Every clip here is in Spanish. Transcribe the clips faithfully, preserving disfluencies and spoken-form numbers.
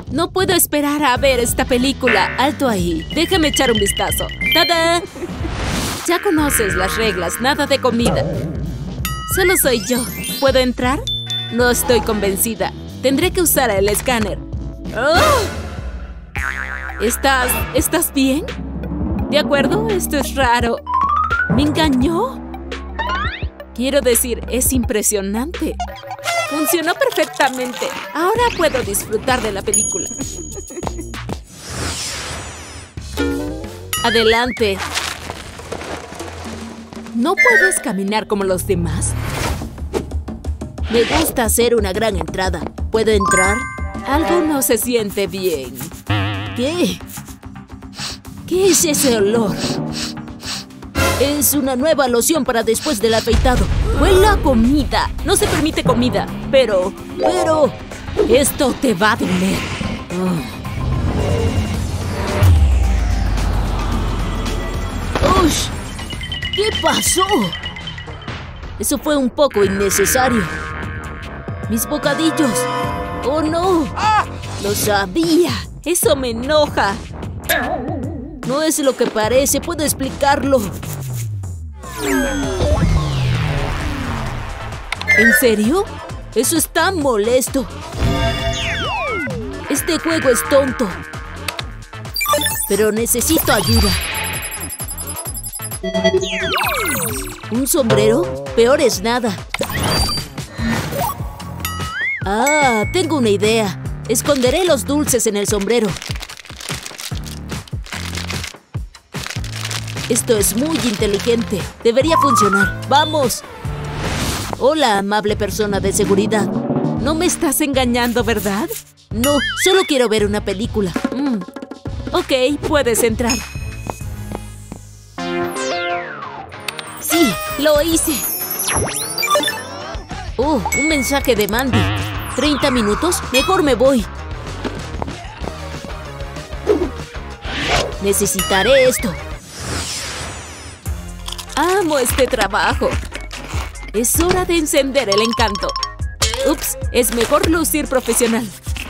No puedo esperar a ver esta película. Alto ahí. Déjame echar un vistazo. ¡Tada! Ya conoces las reglas. Nada de comida. Solo soy yo. ¿Puedo entrar? No estoy convencida. Tendré que usar el escáner. ¡Oh! ¿Estás... ¿Estás bien? De acuerdo, esto es raro. ¿Me engañó? Quiero decir, es impresionante. Funcionó perfectamente. Ahora puedo disfrutar de la película. Adelante. ¿No puedes caminar como los demás? Me gusta hacer una gran entrada. ¿Puedo entrar? Algo no se siente bien. ¿Qué? ¿Qué es ese olor? Es una nueva loción para después del afeitado. ¡Huele a comida! No se permite comida. Pero, pero... esto te va a doler. Oh. ¡Ush! ¿Qué pasó? Eso fue un poco innecesario. ¡Mis bocadillos! ¡Oh, no! ¡Lo sabía! ¡Eso me enoja! No es lo que parece. Puedo explicarlo. ¿En serio? Eso es tan molesto. Este juego es tonto. Pero necesito ayuda. ¿Un sombrero? Peor es nada. Ah, tengo una idea. Esconderé los dulces en el sombrero. Esto es muy inteligente. Debería funcionar. ¡Vamos! Hola, amable persona de seguridad. No me estás engañando, ¿verdad? No, solo quiero ver una película. Mm. Ok, puedes entrar. Sí, lo hice. Oh, un mensaje de Mandy. ¿treinta minutos? Mejor me voy. Necesitaré esto. Amo este trabajo. Es hora de encender el encanto. Ups, es mejor lucir profesional.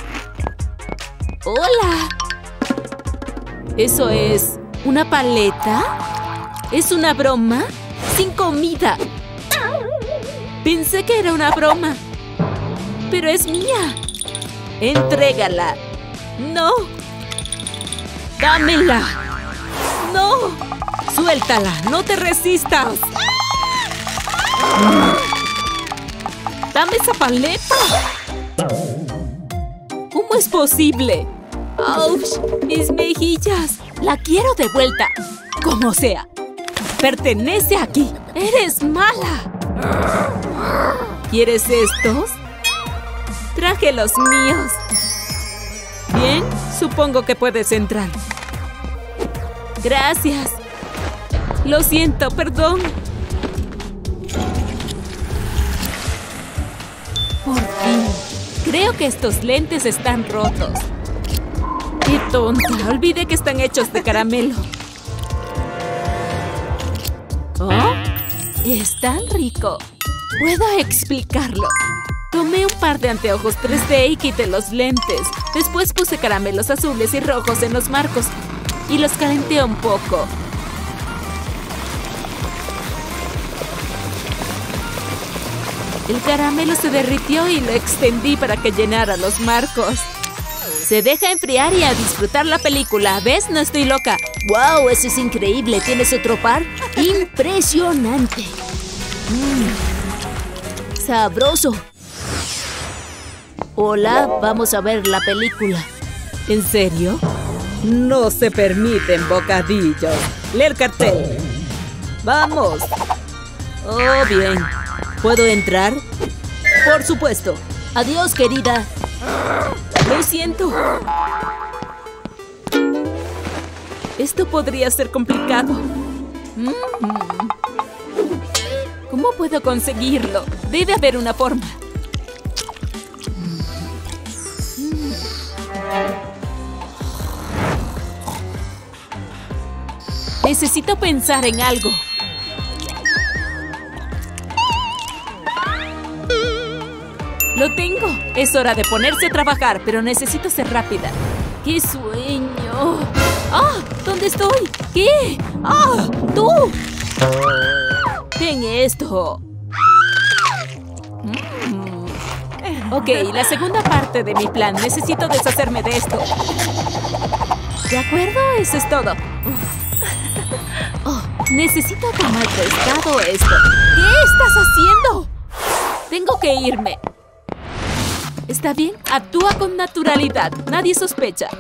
¡Hola! ¿Eso es una paleta? ¿Es una broma? ¡Sin comida! Pensé que era una broma. ¡Pero es mía! ¡Entrégala! ¡No! ¡Dámela! ¡No! ¡Suéltala! ¡No te resistas! ¡Dame esa paleta! ¿Cómo es posible? ¡Auch! ¡Mis mejillas! ¡La quiero de vuelta! Como sea. ¡Pertenece aquí! ¡Eres mala! ¿Quieres estos? Traje los míos. Bien, supongo que puedes entrar. Gracias. Lo siento, perdón. Por fin. Creo que estos lentes están rotos. ¡Qué tonta! Olvidé que están hechos de caramelo. ¿Oh? Es tan rico. Puedo explicarlo. Tomé un par de anteojos tres D y quité los lentes. Después puse caramelos azules y rojos en los marcos. Y los calenté un poco. El caramelo se derritió y lo extendí para que llenara los marcos. Se deja enfriar y a disfrutar la película. ¿Ves? No estoy loca. ¡Wow! Eso es increíble. ¿Tienes otro par? ¡Impresionante! Mm. ¡Sabroso! Hola, vamos a ver la película. ¿En serio? No se permiten bocadillos. Lee el cartel. ¡Vamos! Oh, bien. ¿Puedo entrar? Por supuesto. Adiós, querida. Lo siento. Esto podría ser complicado. Mm. ¿Cómo puedo conseguirlo? Debe haber una forma. Mm. Necesito pensar en algo. Lo tengo. Es hora de ponerse a trabajar, pero necesito ser rápida. ¡Qué sueño! ¡Ah! ¿Dónde estoy? ¿Qué? ¡Ah! ¡Tú! Ten esto. Mm. Ok, la segunda parte de mi plan. Necesito deshacerme de esto. ¿De acuerdo? Eso es todo. Oh, necesito tomar prestado esto. ¿Qué estás haciendo? Tengo que irme. ¿Está bien? Actúa con naturalidad. Nadie sospecha.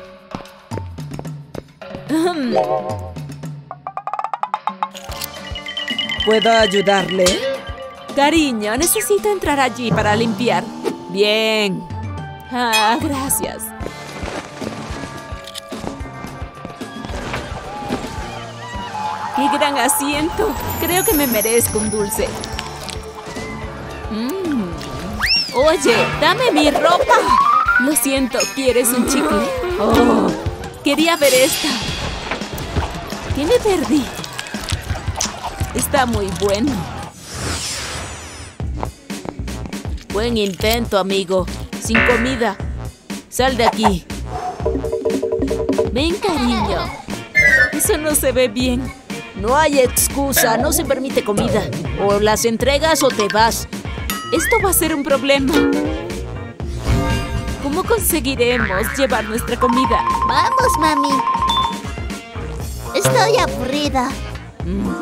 ¿Puedo ayudarle? Cariño, necesito entrar allí para limpiar. Bien. Ah, gracias. ¡Qué gran asiento! Creo que me merezco un dulce. Mm. Oye, dame mi ropa. Lo siento, ¿quieres un chicle? Oh, quería ver esta. ¿Qué me perdí? Está muy bueno. Buen intento, amigo. Sin comida. Sal de aquí. Ven, cariño. Eso no se ve bien. No hay excusa. No se permite comida. O las entregas o te vas. Esto va a ser un problema. ¿Cómo conseguiremos llevar nuestra comida? Vamos, mami. Estoy aburrida. Mm.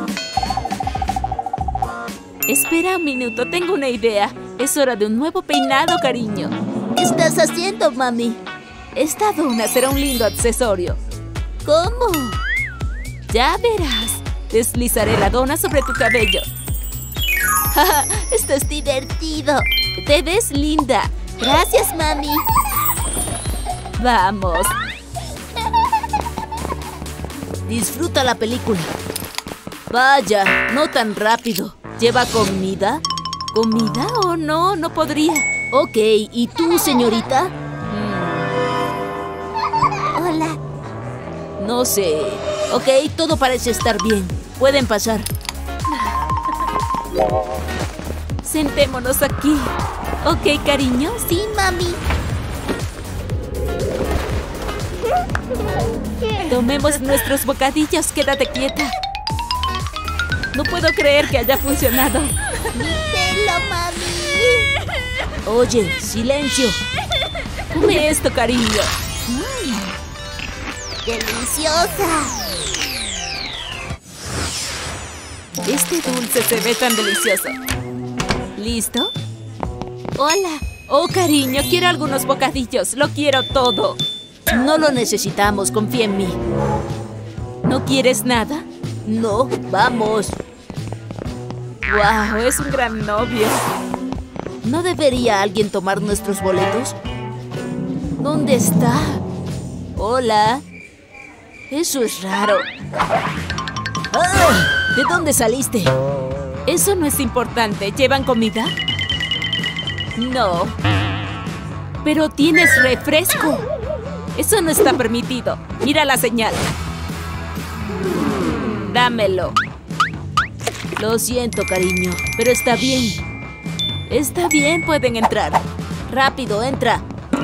Espera un minuto, tengo una idea. Es hora de un nuevo peinado, cariño. ¿Qué estás haciendo, mami? Esta dona será un lindo accesorio. ¿Cómo? Ya verás. Deslizaré la dona sobre tu cabello. Esto es divertido. Te ves linda. Gracias, mami. Vamos. Disfruta la película. Vaya, no tan rápido. ¿Lleva comida? ¿Comida o no? No podría. Ok, ¿y tú, señorita? Mm. Hola. No sé. Ok, todo parece estar bien. Pueden pasar. Sentémonos aquí. Ok, cariño. Sí, mami. Tomemos nuestros bocadillos. Quédate quieta. No puedo creer que haya funcionado. ¡Míralo, mami! Oye, silencio. Come esto, cariño. Mm, ¡deliciosa! Este dulce se ve tan delicioso. ¿Listo? Hola. Oh, cariño, quiero algunos bocadillos. Lo quiero todo. No lo necesitamos, confía en mí. ¿No quieres nada? No, vamos. ¡Wow! Es un gran novio. ¿No debería alguien tomar nuestros boletos? ¿Dónde está? Hola. Eso es raro. ¡Ah! ¿De dónde saliste? Eso no es importante. ¿Llevan comida? No. Pero tienes refresco. Eso no está permitido. Mira la señal. Dámelo. Lo siento, cariño, pero está bien. Está bien, pueden entrar. Rápido, entra.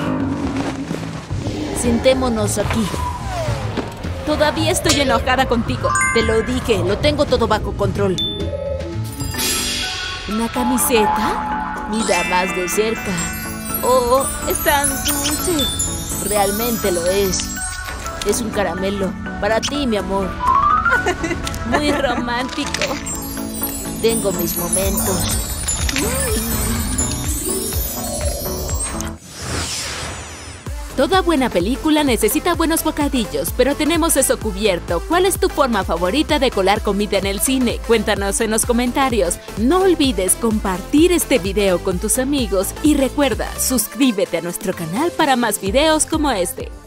Sentémonos aquí. Todavía estoy enojada contigo. Te lo dije, lo tengo todo bajo control. ¿Una camiseta? Mira más de cerca. Oh, es tan dulce. Realmente lo es. Es un caramelo. Para ti, mi amor. Muy romántico. Tengo mis momentos. Toda buena película necesita buenos bocadillos, pero tenemos eso cubierto. ¿Cuál es tu forma favorita de colar comida en el cine? Cuéntanos en los comentarios. No olvides compartir este video con tus amigos y recuerda, suscríbete a nuestro canal para más videos como este.